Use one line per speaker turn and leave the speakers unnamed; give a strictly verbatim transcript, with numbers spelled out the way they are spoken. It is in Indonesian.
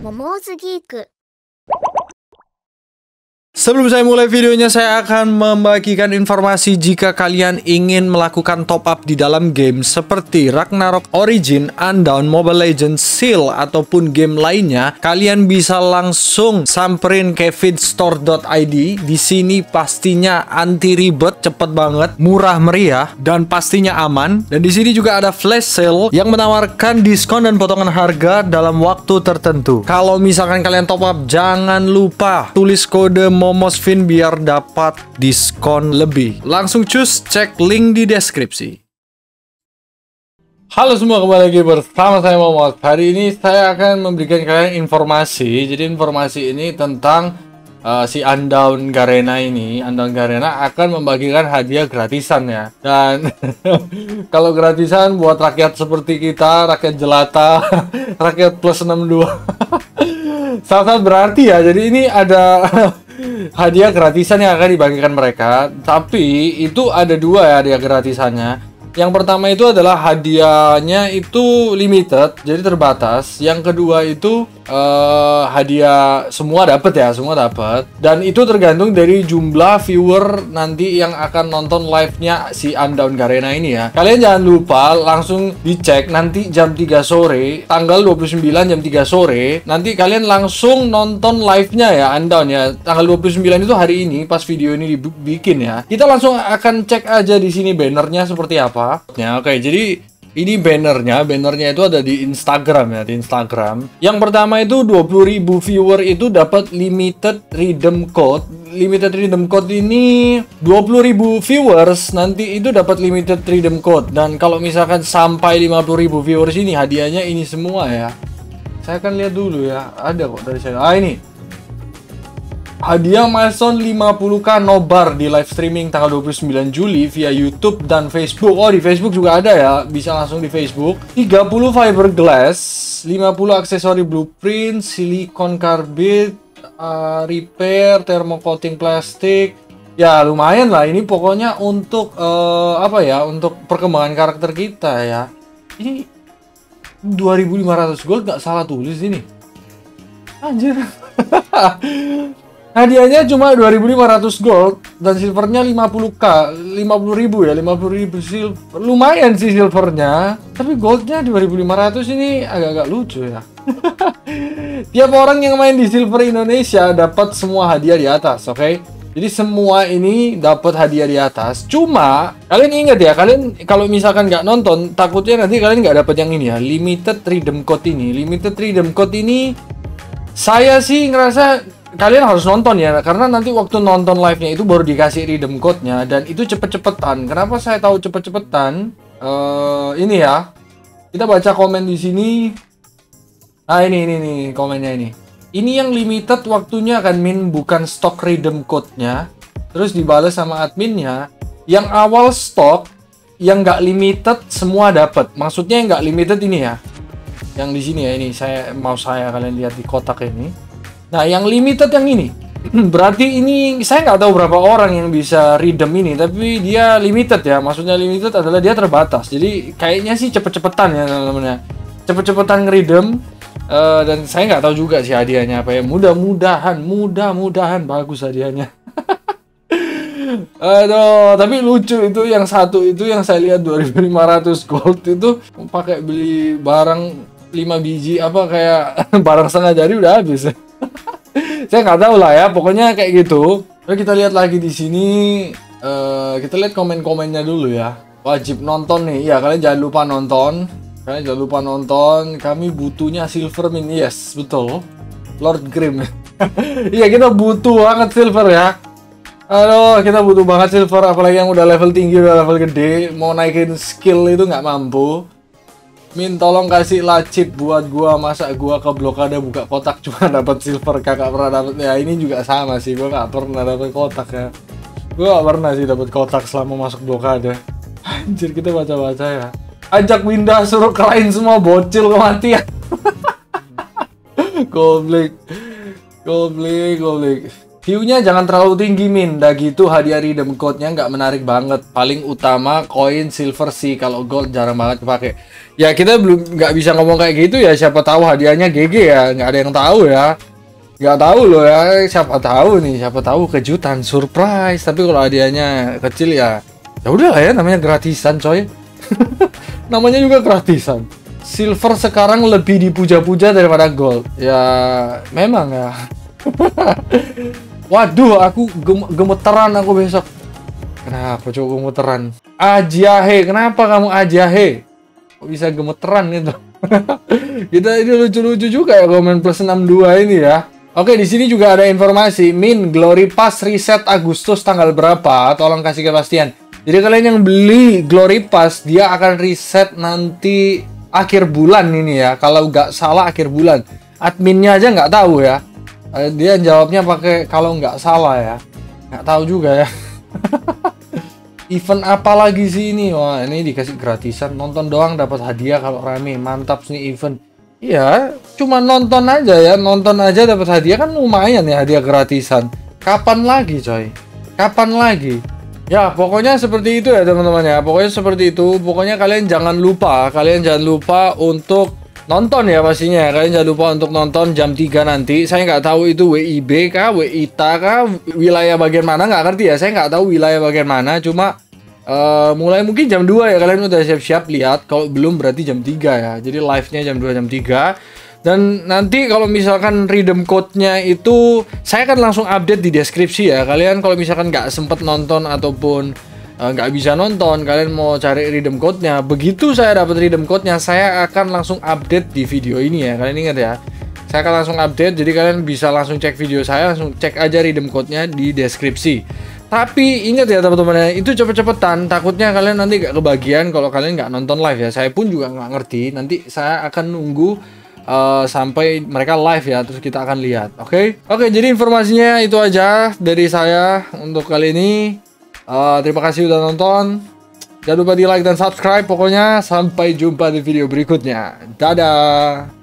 モモーズギーク
Sebelum saya mulai videonya, saya akan membagikan informasi jika kalian ingin melakukan top up di dalam game seperti Ragnarok Origin, Undawn, Mobile Legends, Seal, ataupun game lainnya. Kalian bisa langsung samperin ke feedstore dot i d. Di sini pastinya anti ribet, cepet banget, murah meriah, dan pastinya aman. Dan di sini juga ada flash sale yang menawarkan diskon dan potongan harga dalam waktu tertentu. Kalau misalkan kalian top up, jangan lupa tulis kode Momosfin biar dapat diskon lebih. Langsung cus cek link di deskripsi. Halo semua, kembali lagi bersama saya Momos. Hari ini saya akan memberikan kalian informasi. Jadi informasi ini tentang uh, si Undawn Garena ini. Undawn Garena akan membagikan hadiah gratisan ya. Dan kalau gratisan buat rakyat seperti kita, rakyat jelata, rakyat plus enam puluh dua. Sangat berarti ya. Jadi ini ada hadiah gratisan yang akan dibagikan mereka, tapi itu ada dua ya hadiah gratisannya. Yang pertama itu adalah hadiahnya itu limited, jadi terbatas. Yang kedua itu uh, hadiah semua dapat ya, semua dapat. Dan itu tergantung dari jumlah viewer nanti yang akan nonton live-nya si Undawn Garena ini ya. Kalian jangan lupa langsung dicek nanti jam tiga sore, tanggal dua puluh sembilan jam tiga sore. Nanti kalian langsung nonton live-nya ya Undawn ya. Tanggal dua puluh sembilan itu hari ini pas video ini dibikin ya. Kita langsung akan cek aja di sini bannernya seperti apa. Ya, oke, jadi ini bannernya, bannernya itu ada di Instagram ya, di Instagram. Yang pertama itu dua puluh ribu viewer itu dapat limited redeem code. Limited redeem code ini dua puluh ribu viewers nanti itu dapat limited redeem code. Dan kalau misalkan sampai lima puluh ribu viewers ini hadiahnya ini semua ya. Saya akan lihat dulu ya, ada kok dari saya. Ah, ini. Hadiah milestone lima puluh k nobar di live streaming tanggal dua puluh sembilan Juli via YouTube dan Facebook. Oh, di Facebook juga ada ya, bisa langsung di Facebook. tiga puluh fiberglass, lima puluh aksesori blueprint, silikon karbid, uh, repair, thermocoating plastik. Ya, lumayan lah ini pokoknya untuk uh, apa ya? Untuk perkembangan karakter kita ya. Ini dua ribu lima ratus gold nggak salah tulis ini. Anjir. Hadiahnya cuma dua ribu lima ratus gold dan silvernya lima puluh k, lima puluh ribu ya, lima puluh ribu silver. Lumayan sih silvernya, tapi goldnya dua ribu lima ratus ini agak-agak lucu ya. Tiap orang yang main di Silver Indonesia dapat semua hadiah di atas, oke? Okay? Jadi semua ini dapat hadiah di atas. Cuma kalian ingat ya, kalian kalau misalkan nggak nonton, takutnya nanti kalian nggak dapat yang ini ya, limited redeem code ini. Limited redeem code ini, saya sih ngerasa kalian harus nonton ya, karena nanti waktu nonton live-nya itu baru dikasih redeem code-nya dan itu cepet-cepetan. Kenapa saya tahu cepet-cepetan? Uh, ini ya, kita baca komen di sini. Ah, ini ini nih komennya ini. Ini yang limited waktunya kan min, bukan stok redeem code-nya. Terus dibalas sama adminnya. Yang awal stok, yang nggak limited semua dapat. Maksudnya yang nggak limited ini ya. Yang di sini ya, ini saya mau saya kalian lihat di kotak ini. Nah, yang limited yang ini, berarti ini saya nggak tahu berapa orang yang bisa redeem ini, tapi dia limited ya. Maksudnya limited adalah dia terbatas. Jadi kayaknya sih cepet-cepetan ya teman-teman. Cepet-cepetan ngeredeem. Uh, dan saya nggak tahu juga sih hadiahnya apa ya. Mudah-mudahan, mudah-mudahan bagus hadiahnya. Aduh, tapi lucu itu yang satu itu yang saya lihat dua ribu lima ratus gold itu pakai beli barang lima biji apa kayak barang setengah jari udah habis. Saya nggak tahu lah ya, pokoknya kayak gitu. Lalu kita lihat lagi di sini, uh, kita lihat komen-komennya dulu ya. Wajib nonton nih, ya kalian jangan lupa nonton. Kalian jangan lupa nonton. Kami butuhnya silver min, yes betul. Lord Grim. Iya kita butuh banget silver ya. Aduh, kita butuh banget silver, apalagi yang udah level tinggi, udah level gede, mau naikin skill itu nggak mampu. Min, tolong kasih lacip buat gua, masa gua ke blokade buka kotak cuma dapat silver, kakak pernah dapat. Ya ini juga sama sih, gua nggak pernah dapat kotak ya. Gua nggak pernah sih dapat kotak selama masuk blokade. Anjir, kita baca-baca ya. Ajak Winda suruh kelain semua bocil kematian. Goblok, goblok, goblok. View-nya jangan terlalu tinggi, Min. Dah gitu hadiah redeem code-nya nggak menarik banget. Paling utama koin silver sih. Kalau gold jarang banget kepake. Ya kita belum nggak bisa ngomong kayak gitu ya. Siapa tahu hadiahnya G G ya. Nggak ada yang tahu ya. Nggak tahu loh ya. Siapa tahu nih. Siapa tahu kejutan, surprise. Tapi kalau hadiahnya kecil ya. Ya udah lah ya. Namanya gratisan, coy. Namanya juga gratisan. Silver sekarang lebih dipuja-puja daripada gold. Ya memang ya. Waduh, aku gem gemeteran aku besok. Kenapa coba gemeteran? Ajahe, kenapa kamu ajahe? Kok bisa gemeteran itu? Kita ini lucu-lucu juga ya komen plus enam puluh dua ini ya. Oke, di sini juga ada informasi. Min, Glory Pass reset Agustus tanggal berapa? Tolong kasih kepastian. Jadi kalian yang beli Glory Pass, dia akan reset nanti akhir bulan ini ya. Kalau nggak salah akhir bulan. Adminnya aja nggak tahu ya. Dia jawabnya pakai kalau nggak salah ya. Nggak tahu juga ya. Event apa lagi sih ini? Wah, ini dikasih gratisan. Nonton doang dapat hadiah kalau rame. Mantap nih event. Iya, cuma nonton aja ya. Nonton aja dapat hadiah kan lumayan ya, hadiah gratisan. Kapan lagi, coy? Kapan lagi? Ya, pokoknya seperti itu ya, teman-teman ya. Pokoknya seperti itu. Pokoknya kalian jangan lupa, kalian jangan lupa untuk nonton ya pastinya. Kalian jangan lupa untuk nonton jam tiga nanti. Saya nggak tahu itu W I B kah, W I T A kah, wilayah bagian mana, nggak ngerti ya. Saya nggak tahu wilayah bagian mana. Cuma uh, mulai mungkin jam dua ya. Kalian udah siap-siap lihat. Kalau belum berarti jam tiga ya. Jadi live-nya jam dua, jam tiga. Dan nanti kalau misalkan redeem code-nya itu, saya akan langsung update di deskripsi ya. Kalian kalau misalkan nggak sempet nonton ataupun nggak uh, bisa nonton, kalian mau cari redeem code-nya, begitu saya dapat redeem code-nya, saya akan langsung update di video ini ya. Kalian ingat ya, saya akan langsung update, jadi kalian bisa langsung cek video saya, langsung cek aja redeem code-nya di deskripsi. Tapi ingat ya teman-teman, itu cepet-cepetan, takutnya kalian nanti nggak kebagian kalau kalian nggak nonton live ya. Saya pun juga nggak ngerti, nanti saya akan nunggu uh, sampai mereka live ya, terus kita akan lihat. Oke, okay? Oke, okay, jadi informasinya itu aja dari saya untuk kali ini. Uh, terima kasih udah nonton. Jangan lupa di like dan subscribe. Pokoknya sampai jumpa di video berikutnya. Dadah.